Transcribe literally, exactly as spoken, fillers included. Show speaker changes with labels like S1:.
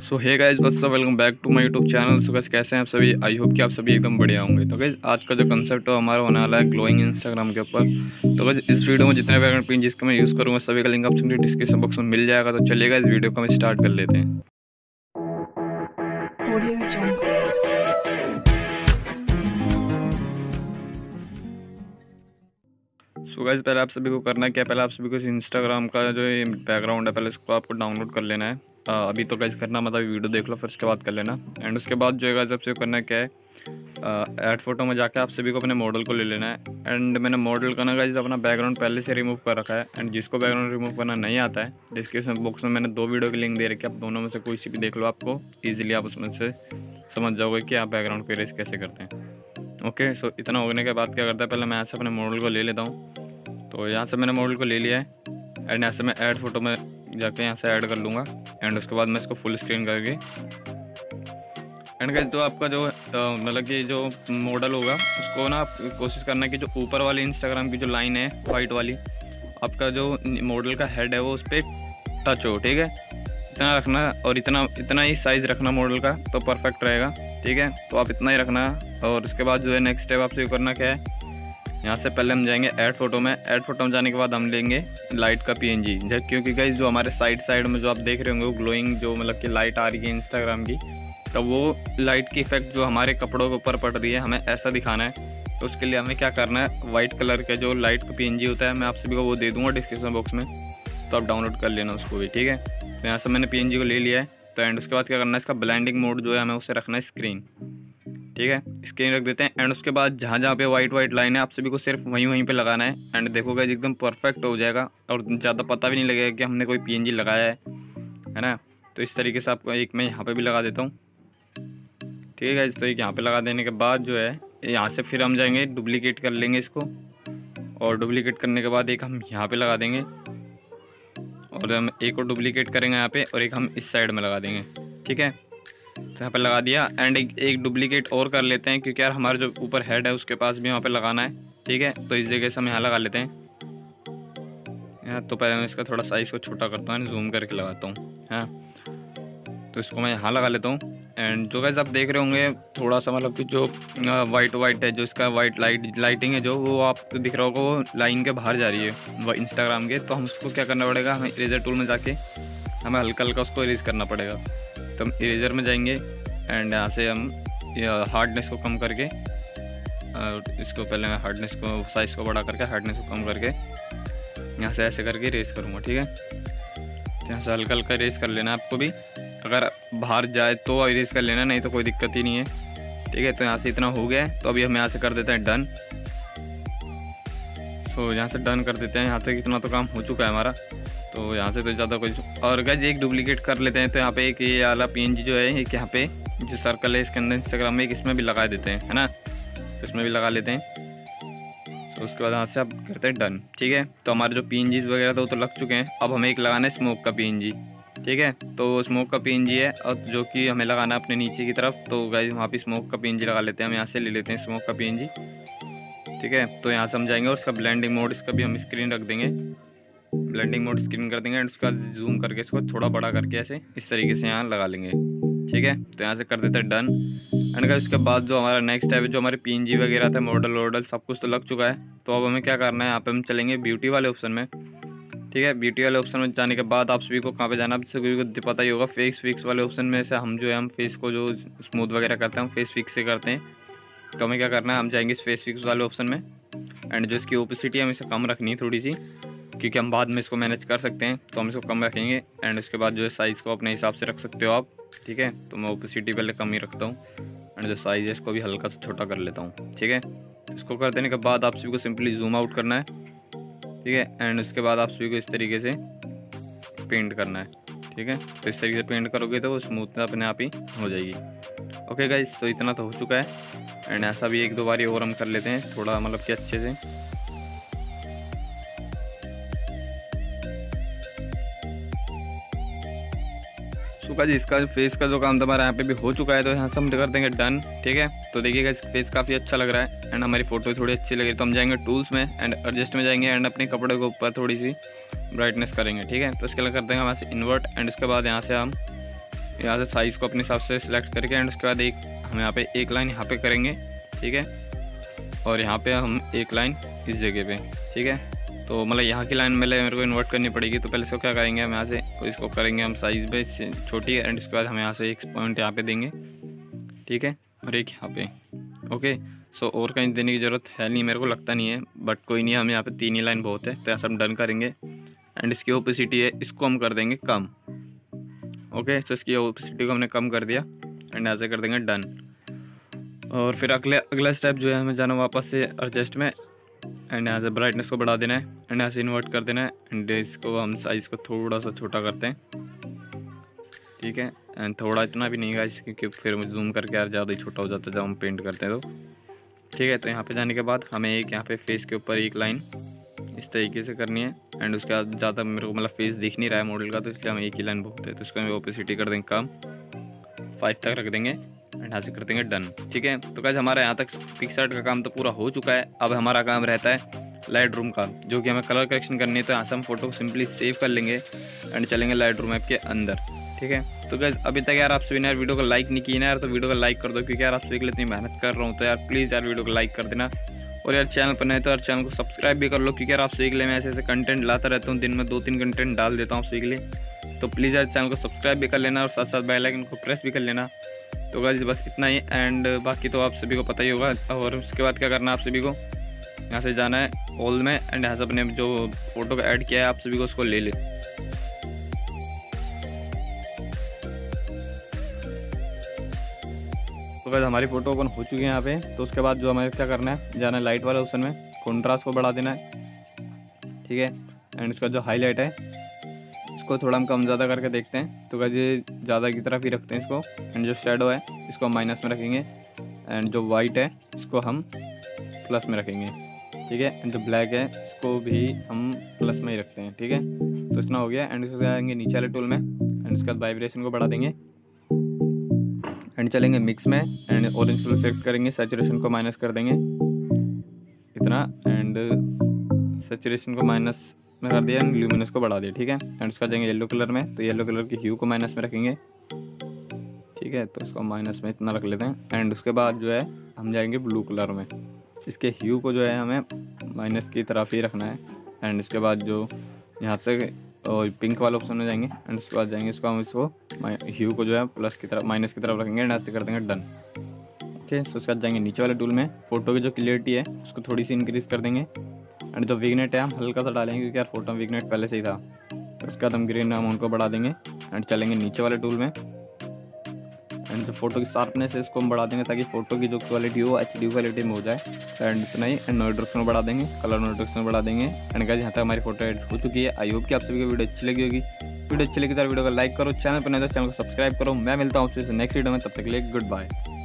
S1: So hey guys, what's up, welcome back to my YouTube channel. So guys, कैसे हैं आप सभी? I hope कि आप सभी एकदम बढ़िया होंगे। तो गाइस, आज का जो कंसेप्ट है हमारा होने वाला है ग्लोइंग इंस्टाग्राम के ऊपर। तो गाइस, इस वीडियो में जितने बैकग्राउंड पिन जिसका मैं यूज़ करूँगा सभी का लिंक आपको डिस्क्रिप्शन बॉक्स में मिल जाएगा। तो चलिएगा इस वीडियो को हम स्टार्ट कर लेते हैं। सो गाइस, पहले आप सभी को करना क्या है, पहले आप सभी को इंस्टाग्राम का जो बैकग्राउंड है पहले इसको आपको डाउनलोड कर लेना है। आ, अभी तो गाइस करना मतलब वीडियो देख लो, फिर उसके बाद कर लेना। एंड उसके बाद जो है गाइस आपसे करना क्या है, ऐड फोटो में जाके आप सभी को अपने मॉडल को ले लेना है। एंड मैंने मॉडल का ना गाइस अपना बैकग्राउंड पहले से रिमूव कर रखा है। एंड जिसको बैकग्राउंड रिमूव करना नहीं आता है, डिस्क्रिप्शन बॉक्स में मैंने दो वीडियो की लिंक दे रखी है, आप दोनों में से कोई सी भी देख लो, आपको ईजिली आप उसमें से समझ जाओगे कि आप बैकग्राउंड को इरेज कैसे करते हैं। ओके, सो इतना होने के बाद क्या करता है, पहले मैं ऐसे अपने मॉडल को ले लेता हूँ। तो यहाँ से मैंने मॉडल को ले लिया है एंड यहाँ से मैं ऐड फोटो में जाके यहाँ से ऐड कर लूँगा। एंड उसके बाद मैं इसको फुल स्क्रीन करके एंड गाइस, जो आपका जो मतलब कि जो मॉडल होगा उसको ना आप कोशिश करना कि जो ऊपर वाली इंस्टाग्राम की जो लाइन है वाइट वाली, आपका जो मॉडल का हेड है वो उस पर टच हो। ठीक है, इतना रखना और इतना इतना ही साइज़ रखना मॉडल का, तो परफेक्ट रहेगा। ठीक है, तो आप इतना ही रखना। और उसके बाद जो है नेक्स्ट स्टेप आपसे करना क्या है, यहाँ से पहले हम जाएंगे ऐड फोटो में। ऐड फोटो में जाने के बाद हम लेंगे लाइट का पीएनजी, क्योंकि गाइस जो हमारे साइड साइड में जो आप देख रहे होंगे वो ग्लोइंग जो मतलब कि लाइट आ रही है इंस्टाग्राम की, तो वो लाइट की इफेक्ट जो हमारे कपड़ों के ऊपर पड़ रही है हमें ऐसा दिखाना है। तो उसके लिए हमें क्या करना है, वाइट कलर का जो लाइट का पीएनजी होता है मैं आप सभी को वो दे दूँगा डिस्क्रिप्शन बॉक्स में, तो आप डाउनलोड कर लेना उसको भी। ठीक है, तो यहाँ से मैंने पीएनजी को ले लिया है। तो एंड उसके बाद क्या करना है, इसका ब्लेंडिंग मोड जो है हमें उसे रखना है स्क्रीन। ठीक है, स्क्रीन रख देते हैं। एंड उसके बाद जहाँ जहाँ पे वाइट वाइट लाइन है आप सभी को सिर्फ वहीं वहीं पे लगाना है। एंड देखोगे एकदम परफेक्ट हो जाएगा और ज़्यादा पता भी नहीं लगेगा कि हमने कोई पीएनजी लगाया है, है ना। तो इस तरीके से आपको एक मैं यहाँ पे भी लगा देता हूँ। ठीक है, तो एक यहाँ पे लगा देने के बाद जो है यहाँ से फिर हम जाएंगे डुप्लीकेट कर लेंगे इसको, और डुप्लीकेट करने के बाद एक हम यहाँ पर लगा देंगे और हम एक और डुप्लीकेट करेंगे यहाँ पर, और एक हम इस साइड में लगा देंगे। ठीक है, तो यहाँ पे लगा दिया। एंड एक, एक डुप्लीकेट और कर लेते हैं, क्योंकि यार हमारा जो ऊपर हेड है उसके पास भी वहाँ पे लगाना है। ठीक है, तो इस जगह से हम यहाँ लगा लेते हैं। यहाँ तो पहले मैं इसका थोड़ा साइज़ को छोटा करता हूँ, जूम करके लगाता हूँ। हाँ, तो इसको मैं यहाँ लगा लेता हूँ। एंड जो गाइस आप देख रहे होंगे थोड़ा सा मतलब कि जो वाइट वाइट है, जो इसका वाइट लाइट लाइटिंग है जो वो आपको दिख रहा होगा, वो लाइन के बाहर जा रही है वो इंस्टाग्राम के। तो हम उसको क्या करना पड़ेगा, हमें इरेजर टूल में जाके हमें हल्का हल्का उसको इरेज करना पड़ेगा। तो हम इरेजर में जाएंगे एंड यहाँ से हम हार्डनेस को कम करके, और इसको पहले मैं हार्डनेस को साइज़ को बड़ा करके हार्डनेस को कम करके यहाँ से ऐसे करके रेस करूँगा। ठीक है, तो यहाँ से हल्का हल्का रेस कर लेना आपको भी, अगर बाहर जाए तो इरेज कर लेना, नहीं तो कोई दिक्कत ही नहीं है। ठीक है, तो यहाँ से इतना हो गया है, तो अभी हम यहाँ से कर देते हैं डन। सो यहाँ से डन कर देते हैं, यहाँ तक इतना तो काम हो चुका है हमारा। तो यहाँ से तो ज़्यादा कुछ, और गाइस एक डुप्लीकेट कर लेते हैं। तो यहाँ पे एक ये वाला पीएनजी जो है एक यहाँ पे जो सर्कल है इसके अंदर इंस्टाग्राम में, एक इसमें भी लगा देते हैं, है ना। तो इसमें भी लगा लेते हैं। तो उसके बाद यहाँ से आप करते हैं डन। ठीक है, तो हमारे जो पीएनजीज वगैरह तो, तो लग चुके हैं। अब हमें एक लगाना है स्मोक का पीएनजी। ठीक है, तो स्मोक का पीएनजी है और जो कि हमें लगाना है अपने नीचे की तरफ। तो गाइस वहाँ पर स्मोक का पीएनजी लगा लेते हैं, हम यहाँ से ले लेते हैं स्मोक का पीएनजी। ठीक है, तो यहाँ से हम जाएंगे और उसका ब्लेंडिंग मोड इसका भी हम स्क्रीन रख देंगे, ब्लेंडिंग मोड स्क्रीन कर देंगे। एंड उसका जूम करके इसको थोड़ा बड़ा करके ऐसे इस तरीके से यहाँ लगा लेंगे। ठीक है, तो यहाँ से कर देते हैं डन। एंड गाइस उसके बाद जो हमारा नेक्स्ट स्टेप है, जो हमारे पीएनजी वगैरह था, मॉडल वॉडल सब कुछ तो लग चुका है। तो अब हमें क्या करना है, यहाँ पे हम चलेंगे ब्यूटी वाले ऑप्शन में। ठीक है, ब्यूटी वाले ऑप्शन में जाने के बाद आप सभी को कहाँ पे जाना है, सभी को पता ही होगा, फेस फिक्स वाले ऑप्शन में से हम जो है हम फेस को जो स्मूथ वगैरह करते हैं हम फेस फिक्स से करते हैं। तो हमें क्या करना है, हम जाएंगे इस फेस फिक्स वाले ऑप्शन में। एंड जो इसकी ओपेसिटी है हमें इसे कम रखनी है थोड़ी सी, क्योंकि हम बाद में इसको मैनेज कर सकते हैं, तो हम इसको कम रखेंगे। एंड उसके बाद जो है साइज़ को अपने हिसाब से रख सकते हो आप। ठीक है, तो मैं ओपेसिटी पहले कम ही रखता हूँ एंड जो साइज़ है इसको भी हल्का सा छोटा कर लेता हूँ। ठीक है, इसको कर देने के बाद आप सभी को सिंपली जूम आउट करना है। ठीक है, एंड उसके बाद आप सभी को इस तरीके से पेंट करना है। ठीक है, तो इस तरीके से पेंट करोगे तो वो स्मूथ अपने आप ही हो जाएगी। ओके गाइस, तो इतना तो हो चुका है। एंड ऐसा भी एक दो बारी और हम कर लेते हैं थोड़ा मतलब कि अच्छे से। सुखा जी, इसका फेस का जो काम था हमारा यहाँ पे भी हो चुका है, तो यहाँ से हम कर देंगे डन। ठीक है, तो देखिएगा इस फेस काफ़ी अच्छा लग रहा है एंड हमारी फ़ोटो थोड़ी अच्छी लगी। तो हम जाएंगे टूल्स में एंड एडजस्ट में जाएंगे एंड अपने कपड़े के ऊपर थोड़ी सी ब्राइटनेस करेंगे। ठीक है, तो इसके लिए कर देंगे वहाँ से इन्वर्ट। एंड उसके बाद यहाँ से हम यहाँ से साइज़ को अपने हिसाब से सिलेक्ट करके एंड उसके बाद एक हम यहाँ पे एक लाइन यहाँ पे करेंगे, ठीक है, और यहाँ पे हम एक लाइन इस जगह पे, ठीक है। तो मतलब यहाँ की लाइन मेरे मेरे को इन्वर्ट करनी पड़ेगी। तो पहले इसको क्या करेंगे, हम यहाँ से इसको करेंगे हम साइज़ पे छोटी एंड इसके बाद हम यहाँ से एक पॉइंट यहाँ पे देंगे, ठीक है, और एक यहाँ पे। ओके, सो और कहीं देने की ज़रूरत है नहीं, मेरे को लगता नहीं है, बट कोई नहीं, हम यहाँ पे तीन ही लाइन बहुत है। तो ऐसा हम डन करेंगे एंड इसकी ओपेसिटी है इसको हम कर देंगे कम। ओके, तो इसकी ओपेसिटी को हमने कम कर दिया एंड ऐसे कर देंगे डन। और फिर अगले अगला स्टेप जो है हमें जाना वापस से एडजस्ट में एंड यहाँ से ब्राइटनेस को बढ़ा देना है एंड यहाँ से इन्वर्ट कर देना है एंड इसको हम साइज़ को थोड़ा सा छोटा करते हैं, ठीक है। एंड थोड़ा इतना भी नहीं गाइस, क्योंकि फिर जूम करके यार ज़्यादा ही छोटा हो जाता है जब हम पेंट करते हैं तो, ठीक है। तो यहाँ पे जाने के बाद हमें एक यहाँ पे फेस के ऊपर एक लाइन इस तरीके से करनी है एंड उसके बाद ज़्यादा मेरे को मतलब फेस दिख नहीं रहा है मॉडल का, तो इसलिए हमें एक ही लाइन बहुत है। तो इसको हम ओपेसिटी कर देंगे कम, फाइव तक रख देंगे एंड यहाँ से कर देंगे डन, ठीक है। तो गाइस हमारा यहाँ तक पिक्सआर्ट का काम तो पूरा हो चुका है। अब हमारा काम रहता है लाइट रूम का, जो कि हमें कलर करेक्शन करनी है। तो यहाँ से हम फोटो को सिंपली सेव कर लेंगे एंड चलेंगे लाइट रूम ऐप के अंदर, ठीक है। तो गाइस अभी तक यार आप सभी ने यार वीडियो को लाइक नहीं किया ना यार, तो वीडियो को लाइक कर दो, क्योंकि यार आप सभी के लिए इतनी मेहनत कर रहा हूँ। तो यार प्लीज़ यार वीडियो को लाइक कर देना, और यार चैनल पर नए तो यार चैनल को सब्सक्राइब भी कर लो, क्योंकि यार आप सभी के लिए मैं ऐसे ऐसे कंटेंट लाता रहता हूँ, दिन में दो तीन कंटेंट डाल देता हूँ आप सभी के लिए। तो प्लीज़ यार चैनल को सब्सक्राइब भी कर लेना और साथ साथ बेल आइकन को प्रेस भी कर लेना। तो गाइस बस इतना ही एंड बाकी तो आप सभी को पता ही होगा। और उसके बाद क्या करना है, आप सभी को यहाँ से जाना है ऑल में एंड यहाँ से अपने जो फोटो को ऐड किया है आप सभी को उसको ले ले। तो गाइस हमारी फ़ोटो ओपन हो चुकी है यहाँ पे। तो उसके बाद जो हमें क्या करना है, जाना है लाइट वाले ऑप्शन में, कॉन्ट्रास्ट को बढ़ा देना है, ठीक है। एंड उसका जो हाईलाइट है इसको थोड़ा हम कम ज़्यादा करके देखते हैं। तो गाइस ये ज़्यादा की तरफ ही रखते हैं इसको। एंड जो शेडो है इसको हम माइनस में रखेंगे एंड जो वाइट है इसको हम प्लस में रखेंगे, ठीक है। एंड जो ब्लैक है इसको भी हम प्लस में ही रखते हैं, ठीक है। तो इतना हो गया एंड इसको जाएंगे नीचे वाले टूल में एंड उसके बाद वाइब्रेशन को बढ़ा देंगे एंड चलेंगे मिक्स में एंड ऑरेंज कलर सेलेक्ट करेंगे, सैचुरेशन को माइनस कर देंगे इतना एंड सैचुरेशन को माइनस में कर दिया एंड ल्यूमिनस को बढ़ा दिया, ठीक है। एंड उसका जाएंगे येलो कलर में, तो येलो कलर की ह्यू को माइनस में रखेंगे, ठीक है। तो इसको माइनस में इतना रख लेते हैं एंड उसके बाद जो है हम जाएंगे ब्लू कलर में, इसके ह्यू को जो है हमें माइनस की तरफ ही रखना है एंड इसके बाद जो यहाँ से और पिंक वाले ऑप्शन में जाएंगे एंड उसके बाद जाएंगे इसको हम इसको ह्यू को जो है प्लस की तरफ माइनस की तरफ रखेंगे एंड ऐसे कर देंगे डन, ओके। तो उसके बाद जाएंगे नीचे वाले टूल में, फोटो की जो क्लियरिटी है उसको थोड़ी सी इंक्रीज़ कर देंगे एंड जो विगनेट है हम हल्का सा डालेंगे, क्योंकि यार फोटो में विगनेट पहले से ही था। तो उसके बाद हम ग्रीन अमाउंट को बढ़ा देंगे एंड चलेंगे नीचे वाले टूल में एंड जो फोटो की शार्पनेस है इसको हम बढ़ा देंगे, ताकि फोटो की जो क्वालिटी हो एच डी क्वालिटी में हो जाए। एंड इतना ही एंड नोट रिडक्शन बढ़ा देंगे, कलर नोट रिडक्शन बढ़ा देंगे एंड गाइस यहाँ तक हमारी फोटो एड हो चुकी है। आई होप कि आप सभी को वीडियो अच्छी लगी होगी। वीडियो अच्छी लगी तो वीडियो को लाइक करो, चैनल पर नहीं तो चैनल को सब्सक्राइब करो। मैं मिलता हूँ आपसे नेक्स्ट वीडियो में, तब तक के लिए गुड बाय।